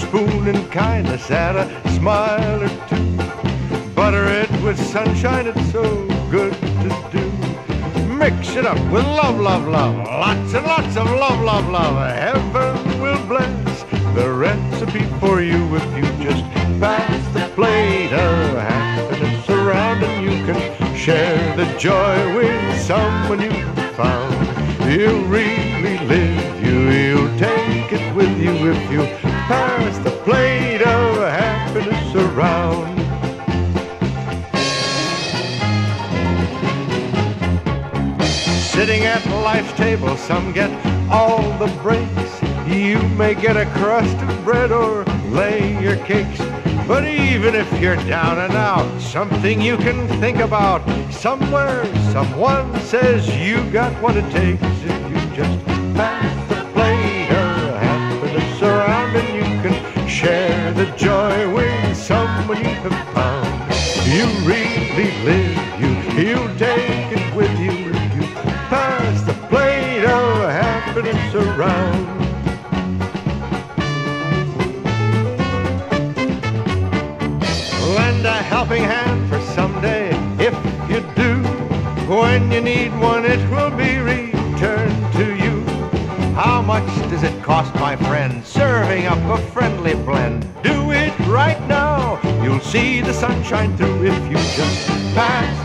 spoon and kindness, add a smile or two. Butter it with sunshine, it's so good to do. Mix it up with love, love, love, lots and lots of love, love, love. Heaven will bless the recipe for you if you just pass the plate of happiness around, and you can share the joy with someone you have found. He'll really live you, he'll take it with you if you pass the plate of happiness around. Sitting at life's table, some get all the breaks. You may get a crust of bread or lay your cakes. But even if you're down and out, something you can think about. Somewhere, someone says you got what it takes if you just pass the plate of happiness around, and you can share the joy with someone you have found. You really live you, he'll take it with you if you pass the plate of happiness around. Lend a helping hand for someday if you do. When you need one, it will be returned to you. How much does it cost, my friend, serving up a friendly blend? Do it right now, you'll see the sunshine through if you just pass